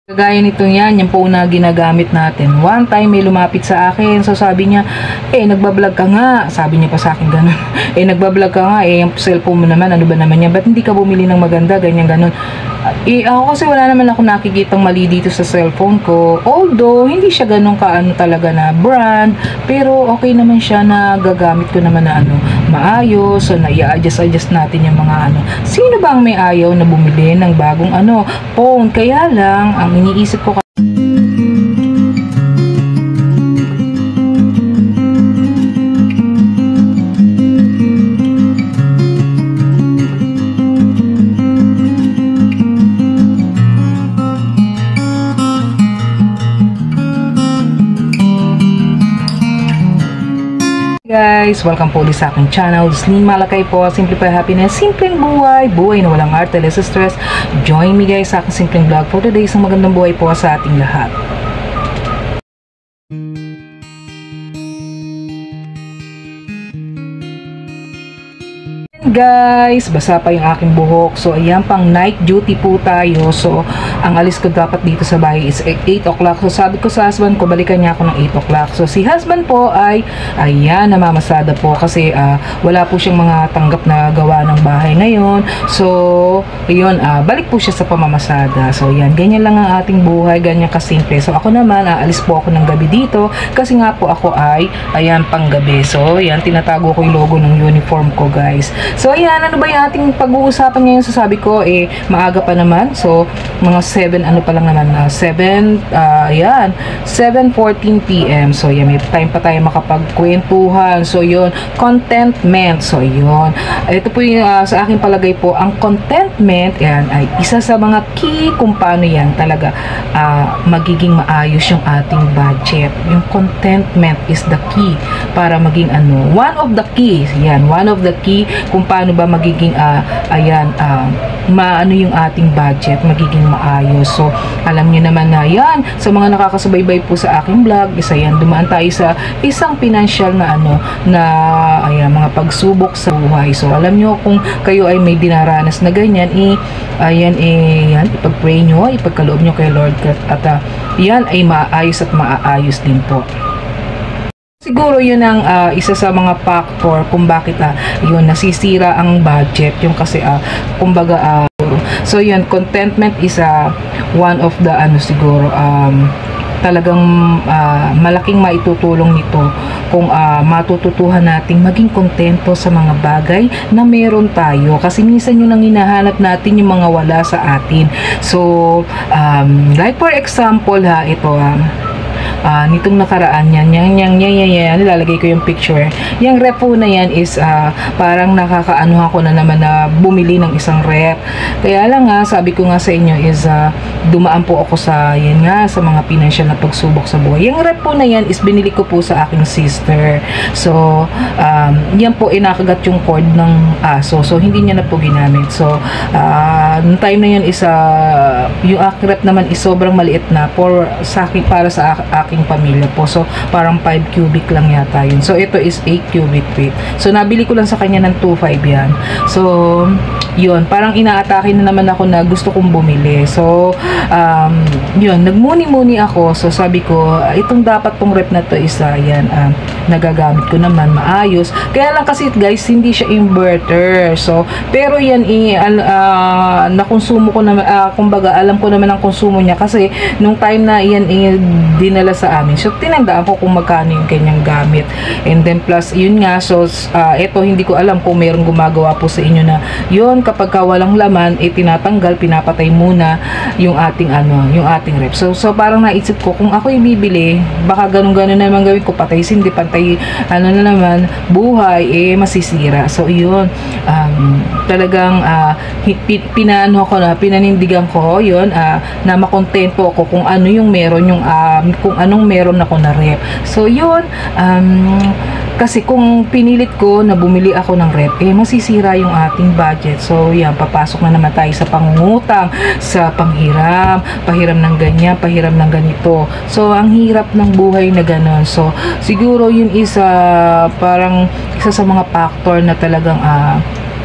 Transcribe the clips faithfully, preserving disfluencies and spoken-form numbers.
Kagaya nito yan, yung phone na ginagamit natin. One time may lumapit sa akin. So sabi niya, eh nagbablog ka nga. Sabi niya pa sa akin ganun. eh nagbablog ka nga, eh yung cellphone mo naman, ano ba naman yan? Ba't hindi ka bumili ng maganda? Ganyan ganun. Eh ako kasi wala naman ako nakikitang mali dito sa cellphone ko. Although, hindi siya ganun kaano talaga na brand. Pero okay naman siya na gagamit ko naman na ano, maayos. So na i-adjust-adjust natin yung mga ano. Sino ba ang may ayaw na bumili ng bagong ano, phone? Kaya lang, ang iniisip ko guys, welcome po ulit sa aking channel. Slim Malakay po, Simplify Happiness, simpleng buhay, buhay na walang arte, less stress. Join me guys sa aking simpleng vlog for today. Isang magandang buhay po sa ating lahat. Guys, basa pa yung aking buhok. So ayan, pang night duty po tayo. So ang alis ko dapat dito sa bahay is eight o'clock. So sabi ko sa husband ko, balikan niya ako ng eight o'clock. So si husband po ay ayan, namamasada po kasi uh, wala po siyang mga tanggap na gawa ng bahay ngayon. So ayun, uh, balik po siya sa pamamasada. So ayan, ganyan lang ang ating buhay, ganyan kasimple. So ako naman, aalis po ako ng gabi dito kasi nga po ako ay ayan, pang gabi. So ayan, tinatago ko yung logo ng uniform ko guys. So ayan, ano ba yung ating pag-uusapan ngayon? So sabi ko, eh, maaga pa naman. So mga seven, ano pa lang naman, uh, seven, uh, ayan, seven fourteen p m So ayan, may time pa tayo makapagkwentuhan. So yun, contentment. So yun, ito po yung uh, sa aking palagay po, ang contentment, yan, ay isa sa mga key kung paano yan talaga uh, magiging maayos yung ating budget. Yung contentment is the key para maging ano, one of the keys, yan, one of the key kung paano ba magiging uh, ayan, uh, maano yung ating budget, magiging maayos. So alam niyo naman na yan, sa mga nakakasubaybay po sa aking vlog, isa yan, dumaan tayo sa isang financial na ano, na ayan, mga pagsubok sa buhay. So alam niyo, kung kayo ay may dinaranas na ganyan, eh, ayan, eh, yan, ipag-pray nyo, ipagkaloob nyo kay Lord, at uh, yan ay maayos at maaayos din po. Siguro yun ang uh, isa sa mga factor kung bakit uh, yun nasisira ang budget, yung kasi uh, kumbaga uh, so yun, contentment is uh, one of the ano siguro um, talagang uh, malaking maitutulong nito kung uh, matututuhan nating maging kontento sa mga bagay na meron tayo, kasi minsan yun ang hinahanap natin, yung mga wala sa atin. So um, like for example ha, ito um, Uh, nitong nakaraan yan, yan, yan, yan, yan, yan, nilalagay ko yung picture. Yung rep po na yan is uh, parang nakakaano ako na naman na bumili ng isang rep. Kaya lang nga, sabi ko nga sa inyo is uh, dumaan po ako sa, yan nga, sa mga financial na pagsubok sa buhay. Yung rep po na yan is binili ko po sa aking sister. So, um, yan po inakagat yung cord ng aso. So, hindi niya na po ginamit. So, uh, nung time na yan is uh, yung aking rep naman is sobrang maliit na for, sa akin, para sa akin aking pamilya po. So, parang five cubic lang yata yun. So, ito is eight cubic feet. So, nabili ko lang sa kanya ng two point five yan. So, yun. Parang inaatake na naman ako na gusto kong bumili. So, um, yun. Nagmuni-muni ako. So, sabi ko, itong dapat tong rep na to is, uh, yan, um, nagagamit ko naman, maayos. Kaya lang kasi, guys, hindi siya inverter. So, pero yan, eh, uh, nakonsumo ko naman, uh, kumbaga, alam ko naman ang konsumo niya kasi, nung time na yan, eh, dinala sa amin. So, tinandaan ko kung magkano yung kanyang gamit. And then, plus, yun nga, so, uh, ito, hindi ko alam kung mayroong gumagawa po sa inyo na, yun, kapag ka walang laman, eh, tinatanggal, pinapatay muna yung ating, ano, yung ating rep. So, so parang naisip ko, kung ako yung bibili, baka ganun-ganun naman gawin ko, patay sindi, pantay, ano na naman, buhay, eh, masisira. So, yun, um, talagang, uh, pinano ko na, pinanindigan ko, yun, uh, na makontento ako kung ano yung meron, yung, um, kung anong meron ako na rep. So yun, um, kasi kung pinilit ko na bumili ako ng rep, eh masisira yung ating budget. So yan, papasok na naman tayo sa pangungutang, sa panghiram, pahiram ng ganyan, pahiram ng ganito. So ang hirap ng buhay na ganon. So siguro yun isa, parang isa sa mga factor na talagang uh,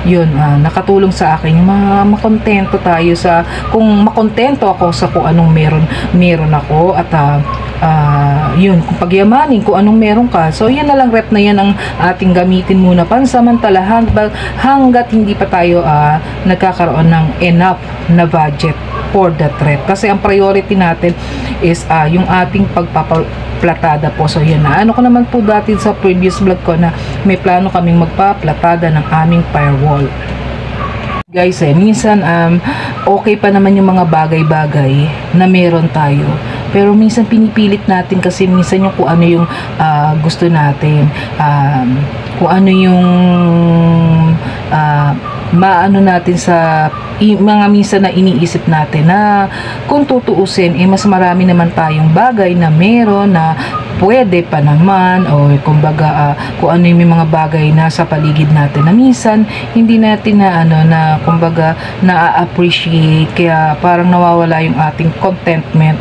yun, uh, nakatulong sa akin ma makontento tayo sa, kung makontento ako sa kung anong meron meron ako, at uh, uh, yun, kung pagyamanin kung anong meron ka. So yan na lang, rep na yan ang ating gamitin muna pansamantala hanggat, hanggat hindi pa tayo uh, nagkakaroon ng enough na budget for that rep, kasi ang priority natin is uh, yung ating pagpapaplatada po. So yan na, ano ko naman po dati sa previous vlog ko na may plano kaming magpaplatada ng aming firewall. Guys, eh, minsan um, okay pa naman yung mga bagay-bagay na meron tayo, pero minsan pinipilit natin kasi minsan yung kung ano yung uh, gusto natin, um, kung ano yung uh, maano natin sa i, mga minsan na iniisip natin na kung tutuusin, eh mas marami naman tayong bagay na meron na pwede pa naman, o kumbaga uh, kung ano yung mga bagay na sa paligid natin na minsan hindi natin na ano na kumbaga na-appreciate, kaya parang nawawala yung ating contentment.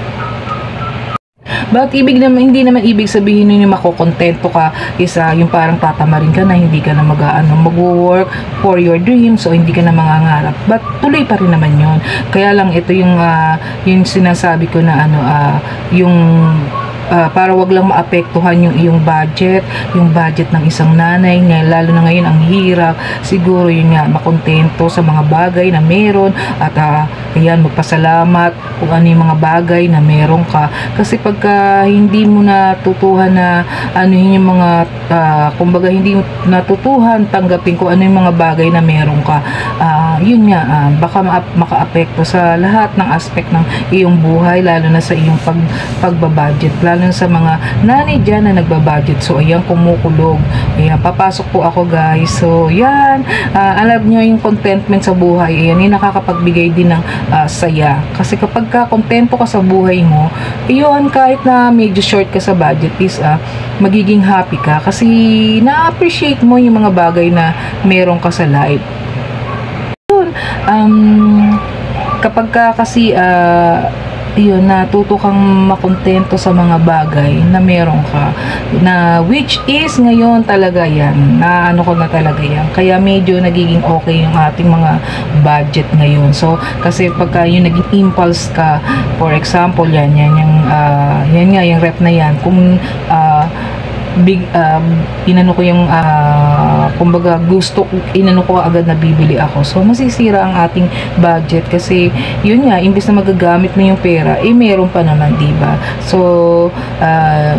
But ibig naman, hindi naman ibig sabihin nun yung makokontento ka isa yung parang tatamarin ka na, hindi ka na mag, ano, mag-work for your dreams, so hindi ka na mangangarap, but tuloy pa rin naman yun. Kaya lang ito yung uh, yung sinasabi ko na ano uh, yung Uh, para wag lang maapektuhan yung iyong budget, yung budget ng isang nanay, ngayon, lalo na ngayon ang hirap, siguro yun nga, makontento sa mga bagay na meron, at uh, ayan, magpasalamat kung ano yung mga bagay na meron ka, kasi pagka hindi mo natutuhan na ano yun yung mga uh, kumbaga hindi mo natutuhan tanggapin kung ano yung mga bagay na meron ka, uh, yun nga, uh, baka ma- makaapekto sa lahat ng aspect ng iyong buhay, lalo na sa iyong pag, pagbabudget, lalo sa mga nanay dyan na nagbabudget. So ayan, kumukulog, ayan, papasok po ako guys. So yan, uh, alam nyo yung contentment sa buhay, ayan, yung nakakapagbigay din ng uh, saya, kasi kapag ka kontento ka sa buhay mo, yun, kahit na medyo short ka sa budget is uh, magiging happy ka, kasi na-appreciate mo yung mga bagay na meron ka sa life. Yun, um, kapag ka kasi uh, yun, natuto kang makontento sa mga bagay na meron ka, na which is ngayon talaga yan, na ano ko na talaga yan, kaya medyo nagiging okay yung ating mga budget ngayon. So kasi pagka yung naging impulse ka, for example, yan, yan yung uh, yan nga, yung rep na yan, kung uh, big um, inano ko yung uh, kumbaga gusto inano ko agad na bibili ako, so masisira ang ating budget, kasi yun nga, imbes na magagamit mo yung pera, eh meron pa naman, diba? So uh,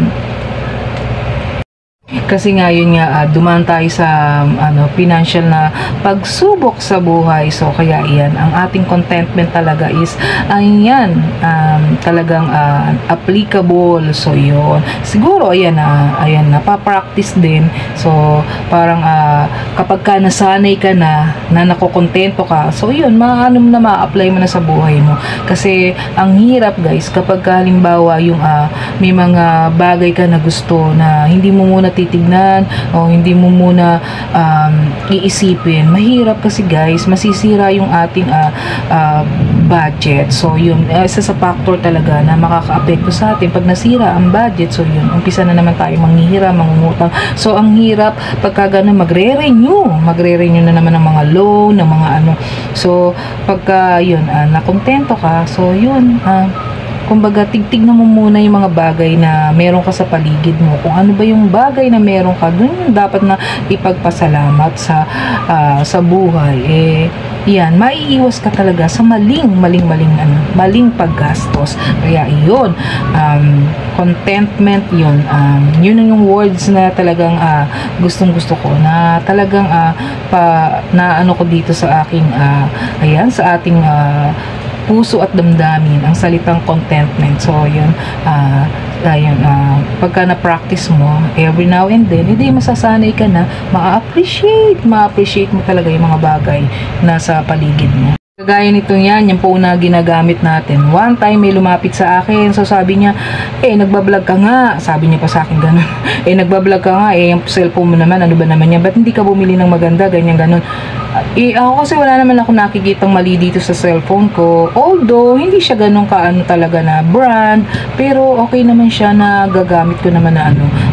kasi nga yun nga, uh, dumaan tayo sa um, ano, financial na pagsubok sa buhay, so kaya yan, ang ating contentment talaga is ayan, um, talagang uh, applicable. So yun, siguro ayan na, uh, ayan, napapractice din, so parang uh, kapag ka nasanay ka na na nakokontento ka, so yun, maano na ma-apply mo na sa buhay mo, kasi ang hirap guys kapag halimbawa yung uh, may mga bagay ka na gusto na hindi mo muna titignan o hindi mo muna um, iisipin, mahirap kasi guys, masisira yung ating uh, uh, budget. So yun, isa sa factor talaga na makakaapekto sa atin pag nasira ang budget. So yun, umpisa na naman tayo manghihira, mangungutang. So ang hirap pagka gano'n, magre-renew magre-renew na naman ng mga loan, ng mga ano. So pagka yun, uh, nakontento ka, so yun, uh, kumbaga tigtignan mo muna yung mga bagay na meron ka sa paligid mo, kung ano ba yung bagay na meron ka, dun yung dapat na ipagpasalamat sa uh, sa buhay. Eh yan, maiiwas ka talaga sa maling maling maling ano, maling paggastos. Kaya iyon, um, contentment yun, um, yun yung words na talagang uh, gustong gusto ko, na talagang uh, pa, na ano ko dito sa aking uh, ayan, sa ating uh, puso at damdamin, ang salitang contentment. So yun, uh, ayun, uh, pagka na-practice mo every now and then, hindi masasanay ka na ma-appreciate ma-appreciate mo talaga yung mga bagay na sa paligid mo. Kagaya nito yan, yung po na ginagamit natin. One time may lumapit sa akin, so sabi niya, eh nagbablog ka nga, sabi niya pa sa akin ganun, eh nagbablog ka nga, eh yung cellphone mo naman, ano ba naman yan, ba't hindi ka bumili ng maganda, ganyan ganun. Eh ako kasi wala naman ako nakikitang mali dito sa cellphone ko, although hindi siya ganun ka ano talaga na brand, pero okay naman siya, na gagamit ko naman na ano,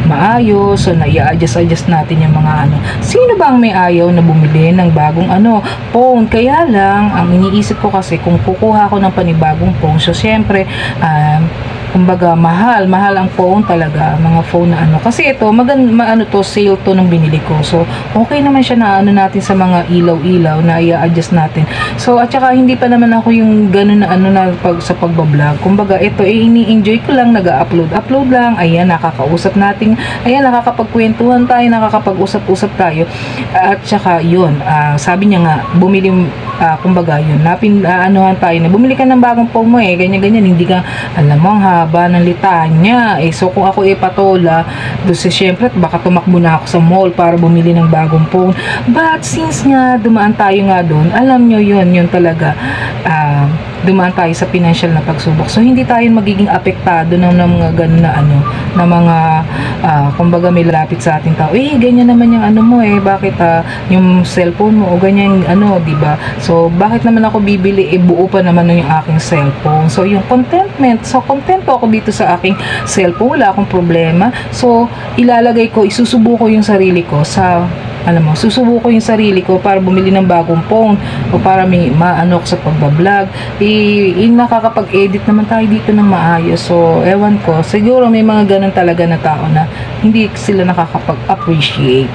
maayos. So, na-i-adjust-adjust natin yung mga ano. Sino ba ang may ayaw na bumili ng bagong ano, phone? Kaya lang, ang iniisip ko kasi kung kukuha ko ng panibagong phone, so syempre, um, kumbaga mahal, mahal ang phone talaga, mga phone na ano. Kasi ito, magan, maano to, sale to nung binili ko. So, okay naman siya na ano natin sa mga ilaw-ilaw na i-adjust natin. So, at saka hindi pa naman ako yung ganun na ano na pag, sa pagbablog. Kumbaga, ito, eh, ini-enjoy ko lang, nag-upload, upload lang. Ayan, nakakausap natin. Ayan, nakakapagkwentuhan tayo, nakakapag-usap-usap tayo. At saka, yun, uh, sabi niya nga, bumili, uh, kumbaga, yun, napin, uh, anuhan tayo na, bumili ka ng bagong phone mo eh, ganyan-ganyan, hindi ka, alam mo, ha, haba ng litanya. Eh, so, kung ako ipatola, doon syempre, baka tumakbo na ako sa mall para bumili ng bagong phone. But, since nga, dumaan tayo nga doon, alam nyo yun, yun talaga, ah, uh, dumaan tayo sa financial na pagsubok. So, hindi tayo magiging apektado ng, ng mga ganun na ano, na mga, uh, kumbaga may lapit sa ating tao. Eh, ganyan naman yung ano mo eh, bakit uh, yung cellphone mo o ganyan ano, di ba? So, bakit naman ako bibili? Eh, buo pa naman yung aking cellphone. So, yung contentment. So, contento ako dito sa aking cellphone. Wala akong problema. So, ilalagay ko, isusubuko yung sarili ko sa alam mo, susubuko yung sarili ko para bumili ng bagong phone o para may maano ko sa pagbablog. Eh, eh nakakapag-edit naman tayo dito ng maayos. So, ewan ko, siguro may mga ganun talaga na tao na hindi sila nakakapag-appreciate.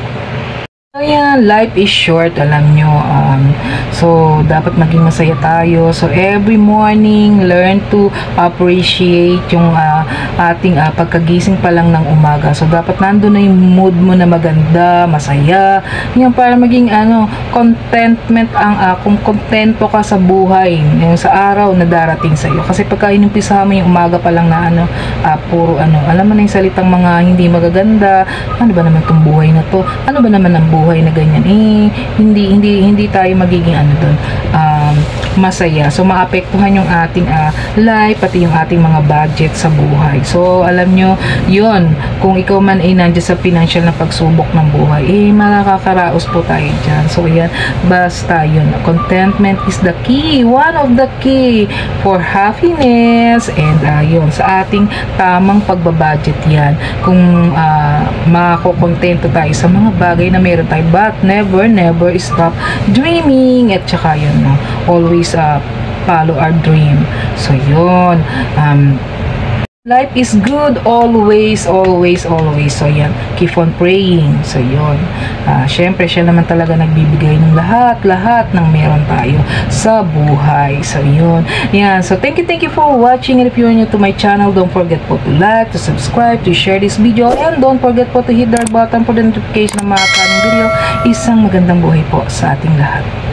Ayan, life is short, alam nyo. Um, so, dapat maging masaya tayo. So, every morning, learn to appreciate yung uh, ating uh, pagkagising pa lang ng umaga. So, dapat nandun na yung mood mo na maganda, masaya. Yan, para maging ano, contentment ang, uh, kung kontento ka sa buhay, yung sa araw na darating sa iyo. Kasi pagka inumpisa mo yung umaga pa lang na ano, uh, puro ano, alam mo na yung salitang mga hindi magaganda, ano ba naman tong buhay na to? Ano ba naman ang buhay na ganyan, eh, hindi, hindi, hindi tayo magiging ano doon, um, masaya. So, maapektuhan yung ating uh, life, pati yung ating mga budget sa buhay. So, alam nyo, yun, kung ikaw man ay nandiyan sa financial na pagsubok ng buhay, eh, makakaraos po tayo dyan. So, yan, basta yun, contentment is the key, one of the key for happiness, and uh, yun, sa ating tamang pagbabudget yan. Kung uh, makakontento tayo sa mga bagay na meron tayo, but never, never stop dreaming. At saka yun, no, always uh, follow our dream. So yun, um, life is good always, always, always. So yan, keep on praying. So yun, uh, syempre siya naman talaga nagbibigay ng lahat, lahat ng meron tayo sa buhay. So yun, yan. So thank you, thank you for watching. And if you're new to my channel, don't forget po to like, to subscribe, to share this video, and don't forget po to hit the button for the notification ng mga kaning video. Isang magandang buhay po sa ating lahat.